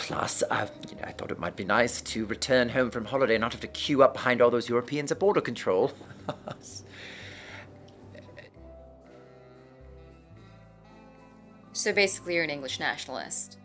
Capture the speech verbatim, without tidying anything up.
Plus, uh, you know, I thought it might be nice to return home from holiday and not have to queue up behind all those Europeans at border control. So basically you're an English nationalist.